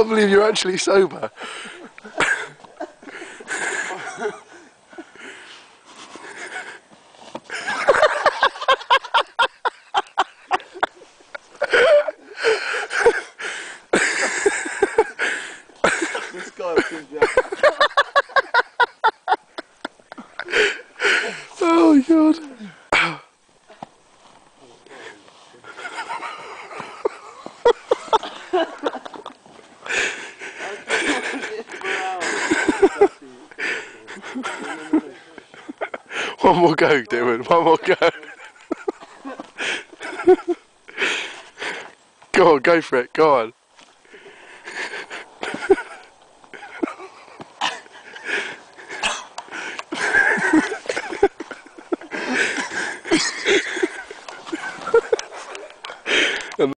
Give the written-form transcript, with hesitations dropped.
can't believe you're actually sober. This guy's been Oh God. One more go, Dylan. One more go. Go on, go for it. Go on.